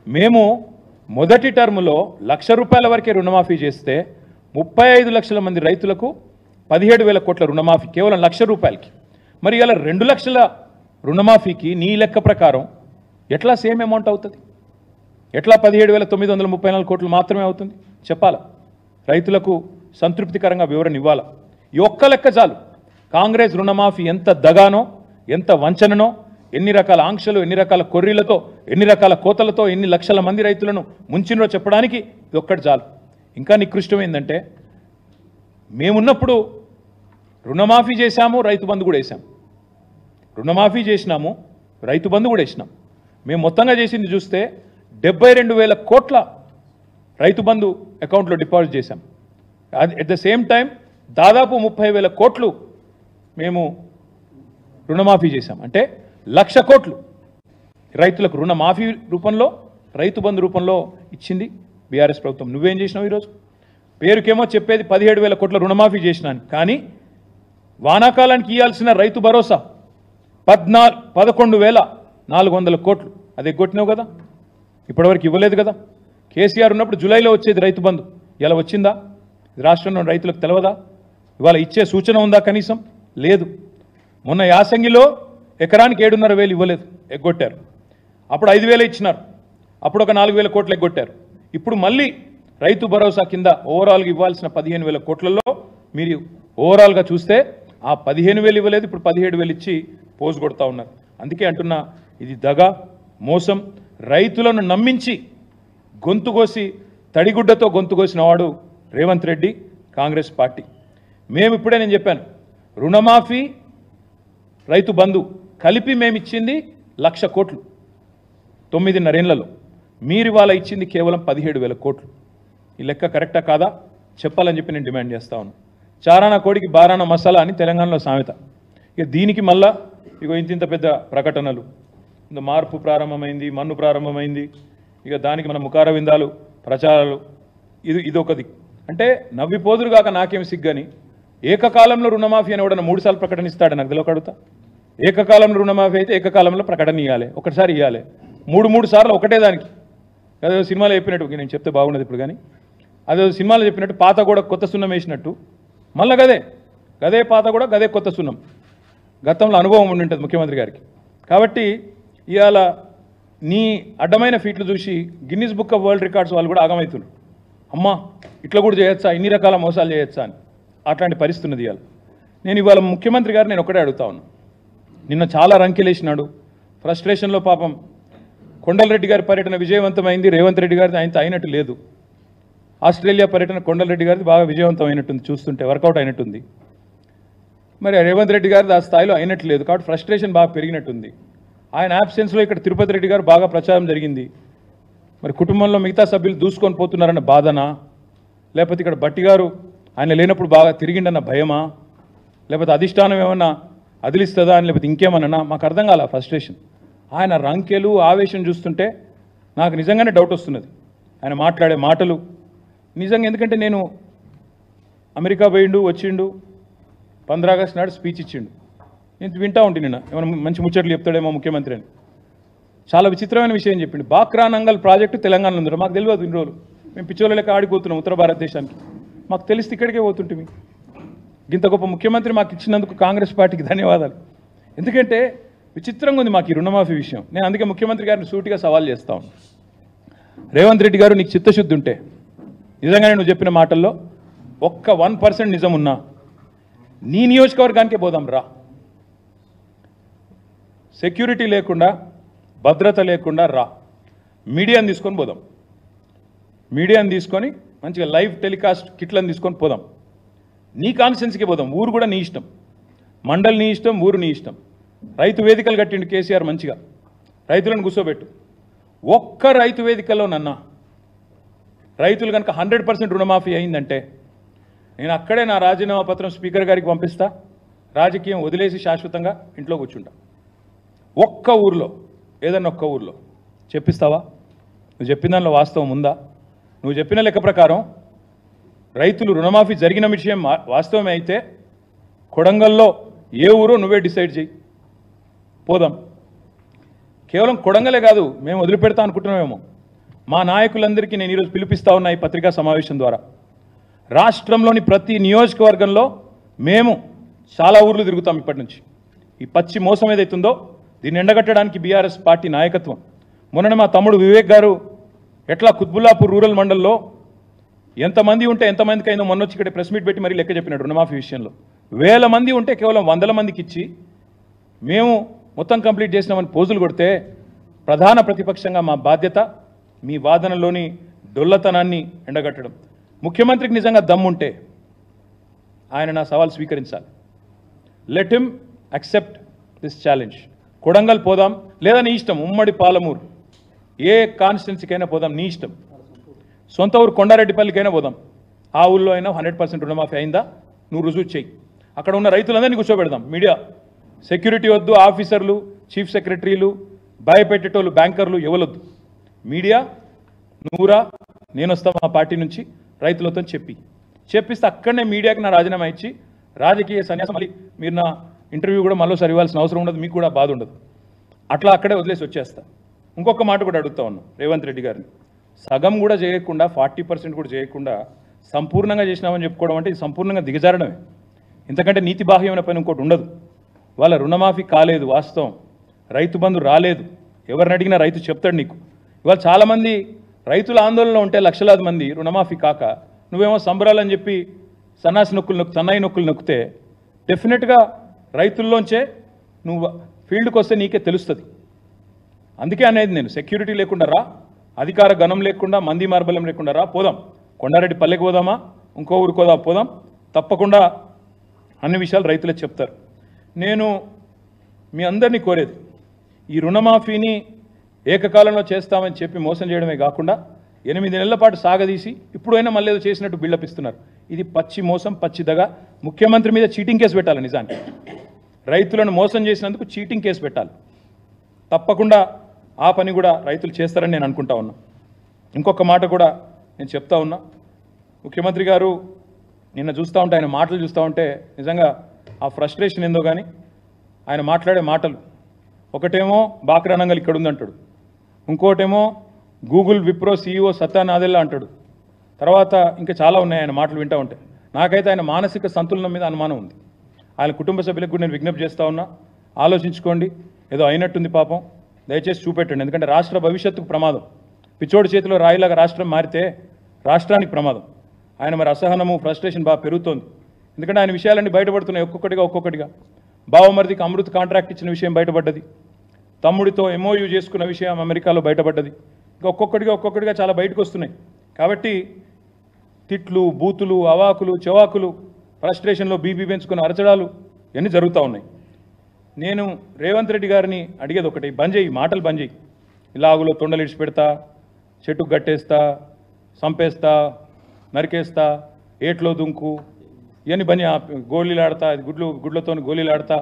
మేము మొదటి టర్మ్లో ₹1,00,000 వరకే రుణమాఫీ చేస్తే 35 లక్షల మంది రైతులకు 17,000 కోట్ల రుణమాఫీ కేవలం ₹1,00,000కి. మరి ఇలా 2 లక్షల రుణమాఫీకి నీ లెక్క ప్రకారం ఎట్లా సేమ్ అమౌంట్ అవుతుంది? ఎట్లా 17,934 కోట్లు మాత్రమే అవుతుంది? చెప్పాలా? రైతులకు సంతృప్తికరంగా వివరణ ఇవ్వాలా? ఈ ఒక్క లెక్క చాలు కాంగ్రెస్ రుణమాఫీ ఎంత దగానో, ఎంత వంచననో, ఎన్ని రకాల ఆంక్షలు, ఎన్ని రకాల కొర్రీలతో, ఎన్ని రకాల కోతలతో, ఎన్ని లక్షల మంది రైతులను ముంచినో చెప్పడానికి ఇది ఒక్కటి చాలు. ఇంకా నికృష్టమైందంటే మేమున్నప్పుడు రుణమాఫీ చేశాము, రైతు బంధు కూడా వేసాం. రుణమాఫీ చేసినాము, రైతు బంధు కూడా వేసినాం. మేము మొత్తంగా చేసింది చూస్తే 72,000 కోట్ల రైతు బంధు అకౌంట్లో డిపాజిట్ చేశాం. అట్ ద సేమ్ టైం దాదాపు 30,000 కోట్లు మేము రుణమాఫీ చేశాం. అంటే 1,00,000 కోట్లు రైతులకు రుణమాఫీ రూపంలో, రైతు బంధు రూపంలో ఇచ్చింది బీఆర్ఎస్ ప్రభుత్వం. నువ్వేం చేసినావు? ఈరోజు పేరుకేమో చెప్పేది 17,000 కోట్ల రుణమాఫీ చేసినాను, కానీ వానాకాలానికి ఇవ్వాల్సిన రైతు భరోసా 11,400 కోట్లు అది ఎగ్గొట్టినావు కదా, ఇప్పటివరకు ఇవ్వలేదు కదా. కేసీఆర్ ఉన్నప్పుడు జూలైలో వచ్చేది రైతు బంధు, ఇలా వచ్చిందా? రాష్ట్రంలో రైతులకు తెలవదా? ఇవాళ ఇచ్చే సూచన ఉందా? కనీసం లేదు. మొన్న యాసంగిలో ఎకరానికి 7,500 ఇవ్వలేదు, ఎగ్గొట్టారు. అప్పుడు 5,000 ఇచ్చినారు, అప్పుడు ఒక 4,000 కోట్లు ఎగ్గొట్టారు. ఇప్పుడు మళ్ళీ రైతు భరోసా కింద ఓవరాల్గా ఇవ్వాల్సిన 15,000 కోట్లలో మీరు ఓవరాల్గా చూస్తే ఆ 15,000 ఇవ్వలేదు, ఇప్పుడు 17,000 ఇచ్చి పోజు కొడతా ఉన్నారు. అందుకే అంటున్నా, ఇది దగ, మోసం. రైతులను నమ్మించి గొంతుకోసి తడిగుడ్డతో గొంతుకోసిన వాడు రేవంత్ రెడ్డి, కాంగ్రెస్ పార్టీ. మేము ఇప్పుడే నేను చెప్పాను, రుణమాఫీ, రైతు బంధు కలిపి మేము ఇచ్చింది 1,00,000 కోట్లు 9.5 ఏళ్లలో. మీరు ఇవాళ ఇచ్చింది కేవలం 17,000 కోట్లు. ఈ లెక్క కరెక్టా కాదా చెప్పాలని చెప్పి నేను డిమాండ్ చేస్తా ఉన్నాను. చారానా కోడికి బారానా మసాలా అని తెలంగాణలో సామెత. ఇక దీనికి మళ్ళా ఇగో ఇంత పెద్ద ప్రకటనలు, మార్పు ప్రారంభమైంది, మన్ను ప్రారంభమైంది, ఇక దానికి మన ముఖార విందాలు, ప్రచారాలు, ఇదొకది. అంటే నవ్విపోదురుగాక నాకేమి సిగ్గని, ఏకకాలంలో రుణమాఫీ అని కూడా 3 సార్లు ప్రకటన ఇస్తాడు నాకు తెలియకడుగుతా. ఏకకాలంలో రుణమాఫీ అయితే ఏకకాలంలో ప్రకటన ఇవ్వాలి, ఒకటిసారి ఇవ్వాలి. 3 సార్లు ఒకటే దానికి. అదే సినిమాలో చెప్పినట్టు, నేను చెప్తే బాగున్నది ఇప్పుడు, కానీ అదే సినిమాలో చెప్పినట్టు పాత కూడా కొత్త సున్నం వేసినట్టు మళ్ళీ గదే పాత కూడా గదే కొత్త సున్నం. గతంలో అనుభవం ఉండి ఉంటుంది ముఖ్యమంత్రి గారికి. కాబట్టి ఇవాళ నీ అడ్డమైన ఫీట్లు చూసి Guinness book of world records వాళ్ళు కూడా ఆగమవుతున్నారు. అమ్మా ఇట్లా కూడా చేయొచ్చా, ఇన్ని రకాల మోసాలు చేయొచ్చా అని. అట్లాంటి పరిస్థితి ఉన్నది ఇవాళ. నేను ఇవాళ ముఖ్యమంత్రి గారు నేను ఒకటే అడుగుతా ఉన్నాను. నిన్న చాలా రంకెలేసినాడు, ఫ్రస్ట్రేషన్లో పాపం కొండలరెడ్డి గారి పర్యటన విజయవంతమైంది, రేవంత్ రెడ్డి గారిది ఆయనతో అయినట్టు లేదు. ఆస్ట్రేలియా పర్యటన కొండలరెడ్డి గారిది బాగా విజయవంతం అయినట్టుంది, చూస్తుంటే వర్కౌట్ అయినట్టుంది. మరి రేవంత్ రెడ్డి గారిది ఆ స్థాయిలో అయినట్టు లేదు, కాబట్టి ఫ్రస్ట్రేషన్ బాగా పెరిగినట్టుంది. ఆయన యాబ్సెన్స్లో ఇక్కడ తిరుపతి రెడ్డి గారు బాగా ప్రచారం జరిగింది. మరి కుటుంబంలో మిగతా సభ్యులు దూసుకొని పోతున్నారన్న బాధనా, లేకపోతే ఇక్కడ బట్టి గారు ఆయన లేనప్పుడు బాగా తిరిగిండన్న భయమా, లేకపోతే అధిష్టానం ఏమన్నా అదిలిస్తుందా అని, లేకపోతే ఇంకేమన్నా మాకు అర్థం కాల ఫ్రస్ట్రేషన్. ఆయన రంకెలు, ఆవేశం చూస్తుంటే నాకు నిజంగానే డౌట్ వస్తున్నది. ఆయన మాట్లాడే మాటలు నిజంగా, ఎందుకంటే నేను అమెరికా పోయిండు, వచ్చిండు, 15 ఆగస్టు నాడు స్పీచ్ ఇచ్చిండు, నేను వింటా ఉంటే నిన్న ఏమైనా మంచి ముచ్చట్లు చెప్తాడేమో ముఖ్యమంత్రి అని. చాలా విచిత్రమైన విషయం చెప్పిండు. బాక్రా నంగల్ ప్రాజెక్టు తెలంగాణలో ఉందో మాకు తెలియదు. ఇన్ని రోజులు మేము పిచ్చోళ్ళ లెక్క ఆడిపోతున్నాం ఉత్తర భారతదేశానికి. మాకు తెలిస్తే ఇక్కడికే పోతుంటే ఇంత గొప్ప ముఖ్యమంత్రి మాకు ఇచ్చినందుకు కాంగ్రెస్ పార్టీకి ధన్యవాదాలు. ఎందుకంటే విచిత్రంగా ఉంది మాకు ఈ రుణమాఫీ విషయం. నేను అందుకే ముఖ్యమంత్రి గారిని సూటిగా సవాల్ చేస్తాను. రేవంత్ రెడ్డి గారు, నీకు చిత్తశుద్ధి ఉంటే నిజంగానే నువ్వు చెప్పిన మాటల్లో ఒక్క 1% నిజం ఉన్నా నీ నియోజకవర్గానికే పోదాం రా. సెక్యూరిటీ లేకుండా, భద్రత లేకుండా రా. మీడియాని తీసుకొని పోదాం, మీడియాని తీసుకొని మంచిగా లైవ్ టెలికాస్ట్ కిట్లను తీసుకొని పోదాం. నీ కాన్స్టిట్యున్సీకి పోదాం. ఊరు కూడా నీ ఇష్టం, మండలి నీ ఇష్టం, ఊరు నీ ఇష్టం. రైతు వేదికలు కట్టిండు కేసీఆర్, మంచిగా రైతులను కూర్చోబెట్టు. ఒక్క రైతు వేదికలో నన్నా రైతులు కనుక 100% రుణమాఫీ అయిందంటే నేను అక్కడే నా రాజీనామా పత్రం స్పీకర్ గారికి పంపిస్తా, రాజకీయం వదిలేసి శాశ్వతంగా ఇంట్లో కూర్చుంటా. ఒక్క ఊర్లో, ఏదన్నా ఒక్క ఊర్లో చెప్పిస్తావా? నువ్వు చెప్పిన దానిలో వాస్తవం ఉందా? నువ్వు చెప్పిన లెక్క ప్రకారం రైతులు రుణమాఫీ జరిగిన విషయం వాస్తవమే అయితే కొడంగల్లో ఏ ఊరో నువ్వే డిసైడ్ చేయి, పోదాం. కేవలం కొడంగలే కాదు, మేము వదిలిపెడతా అనుకుంటున్నామేమో, మా నాయకులందరికీ నేను ఈరోజు పిలిపిస్తా ఉన్నా ఈ పత్రికా సమావేశం ద్వారా. రాష్ట్రంలోని ప్రతి నియోజకవర్గంలో మేము చాలా ఊర్లు తిరుగుతాం ఇప్పటి నుంచి. ఈ పచ్చి మోసం ఏదైతుందో దీన్ని ఎండగట్టడానికి బీఆర్ఎస్ పార్టీ నాయకత్వం. మొన్న మా తమ్ముడు వివేక్ గారు ఎట్లా కుత్బుల్లాపూర్ రూరల్ మండల్లో ఎంతమంది ఉంటే ఎంతమందికి అయిందో మొన్న వచ్చి ఇక్కడ ప్రెస్ మీట్ పెట్టి మరీ లెక్క చెప్పినాడు. రుణమాఫీ విషయంలో 1000 మంది ఉంటే కేవలం 100 మందికి ఇచ్చి మేము మొత్తం కంప్లీట్ చేసినామని పోజులు కొడితే ప్రధాన ప్రతిపక్షంగా మా బాధ్యత మీ వాదనలోని డొల్లతనాన్ని ఎండగట్టడం. ముఖ్యమంత్రికి నిజంగా దమ్ముంటే ఆయన నా సవాల్ స్వీకరించాలి. Let him accept this challenge. Kodangal పోదాం, లేదా నీ ఇష్టం, ఉమ్మడి పాలమూరు ఏ కాన్స్టిట్యున్సీకైనా పోదాం, నీ ఇష్టం. సొంత ఊరు కొండారెడ్డిపల్లికైనా పోదాం, ఆ ఊళ్ళో అయినా 100% రుణమాఫీ అయిందా నువ్వు రుజువు చేయి. అక్కడ ఉన్న రైతులందరినీ కూర్చోబెడదాం. మీడియా సెక్యూరిటీ వద్దు, ఆఫీసర్లు, చీఫ్ సెక్రటరీలు, భయపెట్టేటోళ్ళు, బ్యాంకర్లు ఎవరొద్దు. మీడియా నువ్వురా, నేను వస్తా మా పార్టీ నుంచి రైతులతో చెప్పిస్తే అక్కడనే మీడియాకి నా రాజీనామా ఇచ్చి రాజకీయ సన్యాసం. మళ్ళీ మీరు నా ఇంటర్వ్యూ కూడా మళ్ళీసారి ఇవ్వాల్సిన అవసరం ఉండదు, మీకు కూడా బాధ ఉండదు. అట్లా అక్కడే వదిలేసి వచ్చేస్తా. ఇంకొక మాట కూడా అడుగుతా ఉన్నాం రేవంత్ రెడ్డి గారిని. సగం కూడా చేయకుండా 40% కూడా చేయకుండా సంపూర్ణంగా చేసినామని చెప్పుకోవడం అంటే ఇది సంపూర్ణంగా దిగజారడమే. ఇంతకంటే నీతి బాహ్యమైన పని ఇంకోటి ఉండదు. వాళ్ళ రుణమాఫీ కాలేదు, వాస్తవం. రైతు బంధు రాలేదు. ఎవరిని అడిగినా రైతు చెప్తాడు నీకు. ఇవాళ చాలామంది రైతుల ఆందోళనలో ఉంటే లక్షలాది మంది రుణమాఫీ కాక నువ్వేమో సంబరాలని చెప్పి సన్నాయి నొక్కులు నొక్కితే డెఫినెట్గా రైతుల్లోంచే నువ్వు ఫీల్డ్కి వస్తే నీకే తెలుస్తుంది. అందుకే అనేది నేను, సెక్యూరిటీ లేకుండా రా, అధికార గణం లేకుండా, మంది మార్బల్యం లేకుండా రా, పోదాం. కొండారెడ్డి పల్లెకి పోదామా, ఇంకో ఊరికి పోదాం. తప్పకుండా అన్ని విషయాలు రైతులే చెప్తారు. నేను మీ అందరినీ కోరేది, ఈ రుణమాఫీని ఏకకాలంలో చేస్తామని చెప్పి మోసం చేయడమే కాకుండా 8 నెలల పాటు సాగదీసి ఇప్పుడైనా మళ్ళీ ఏదో చేసినట్టు బిల్డప్ ఇస్తున్నారు. ఇది పచ్చి మోసం, పచ్చిదగా. ముఖ్యమంత్రి మీద చీటింగ్ కేసు పెట్టాలి. నిజానికి రైతులను మోసం చేసినందుకు చీటింగ్ కేసు పెట్టాలి. తప్పకుండా ఆ పని కూడా రైతులు చేస్తారని నేను అనుకుంటా ఉన్నా. ఇంకొక మాట కూడా నేను చెప్తా ఉన్నా. ముఖ్యమంత్రి గారు నిన్న చూస్తూ ఉంటే, ఆయన మాటలు చూస్తూ ఉంటే నిజంగా ఆ ఫ్రస్ట్రేషన్ ఏందో కానీ ఆయన మాట్లాడే మాటలు, ఒకటేమో బాక్రానంగల్ ఇక్కడ ఉందంటాడు, ఇంకోటేమో Google Wipro CEO Satya Nadella అంటాడు. తర్వాత ఇంకా చాలా ఉన్నాయి ఆయన మాటలు వింటూ ఉంటే. నాకైతే ఆయన మానసిక సంతులనం మీద అనుమానం ఉంది. ఆయన కుటుంబ సభ్యులకు కూడా నేను విజ్ఞప్తి చేస్తూ ఉన్నా, ఆలోచించుకోండి. ఏదో అయినట్టుంది పాపం, దయచేసి చూపెట్టండి. ఎందుకంటే రాష్ట్ర భవిష్యత్తుకు ప్రమాదం. పిచ్చోడి చేతిలో రాయిలాగా రాష్ట్రం మారితే రాష్ట్రానికి ప్రమాదం. ఆయన మరి అసహనము, ఫ్రస్ట్రేషన్ బాగా పెరుగుతోంది. ఎందుకంటే ఆయన విషయాలన్నీ బయటపడుతున్నాయి ఒక్కొక్కటిగా. బావమరిదికి అమృత్ కాంట్రాక్ట్ ఇచ్చిన విషయం బయటపడ్డది, తమ్ముడితో MOU చేసుకున్న విషయం అమెరికాలో బయటపడ్డది. ఇంకా ఒక్కొక్కటిగా చాలా బయటకు వస్తున్నాయి. కాబట్టి తిట్లు, బూతులు, అవాకులు, చెవాకులు, ఫ్రస్ట్రేషన్లో బీపీ పెంచుకున్న అరచడాలు ఇవన్నీ జరుగుతూ ఉన్నాయి. నేను రేవంత్ రెడ్డి గారిని అడిగేది ఒకటి, బంద్ చేయి, మాటలు బంద్ చేయి. ఇలాగులో తొండలు ఇడిచి పెడతా, చెట్టుకు గట్టేస్తా, సంపేస్తా, నరికేస్తా, ఏట్లో దుంకు, ఇవన్నీ బంద్, గోళీలు ఆడతా, గుడ్లతో గోళీలు ఆడతా.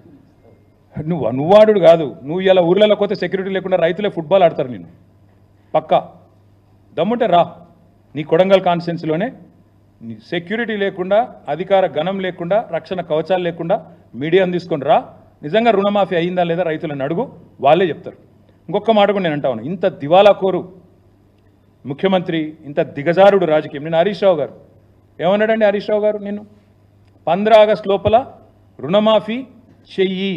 నువ్వాడు కాదు. నువ్వు ఇలా ఊర్లలో పోతే సెక్యూరిటీ లేకుండా రైతులే ఫుట్బాల్ ఆడతారు. నేను పక్కా దమ్ముంటే రా, నీ కొడంగల్ కాన్స్టిట్యున్సీలోనే సెక్యూరిటీ లేకుండా, అధికార గణం లేకుండా, రక్షణ కవచాలు లేకుండా మీడియాను తీసుకొని రా. నిజంగా రుణమాఫీ అయిందా లేదా రైతులను అడుగు, వాళ్ళే చెప్తారు. ఇంకొక మాట కూడా నేను అంటా ఉన్నా, ఇంత దివాలా కోరు ముఖ్యమంత్రి, ఇంత దిగజారుడు రాజకీయం. నేను హరీష్ రావు గారు ఏమన్నాడండి? హరీష్ రావు గారు నిన్ను 15 ఆగస్టు లోపల రుణమాఫీ చెయ్యి,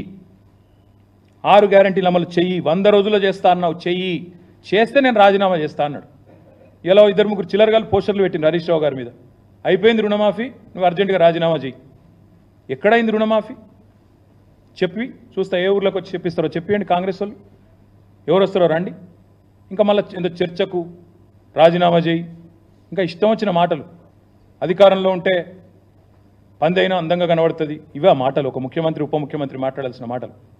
6 గ్యారెంటీలు అమలు చెయ్యి, 100 రోజుల్లో చేస్తా అన్నావు, చెయ్యి, చేస్తే నేను రాజీనామా చేస్తా అన్నాడు. ఇలా 2-3 చిల్లరగాలు పోస్టర్లు పెట్టింది హరీష్ రావు గారి మీద. అయిపోయింది రుణమాఫీ, నువ్వు అర్జెంటుగా రాజీనామా చెయ్యి. ఎక్కడైంది రుణమాఫీ? చెప్పి చూస్తా, ఏ ఊర్లోకి వచ్చి చెప్పిస్తారో చెప్పియండి. కాంగ్రెస్ వాళ్ళు ఎవరు వస్తారో రండి. ఇంకా మళ్ళీ ఏదో చర్చకు రాజీనామా చేయి, ఇంకా ఇష్టం వచ్చిన మాటలు. అధికారంలో ఉంటే పందైనా అందంగా కనబడుతుంది, ఇవే మాటలు ఒక ముఖ్యమంత్రి, ఉప ముఖ్యమంత్రి మాట్లాడాల్సిన మాటలు.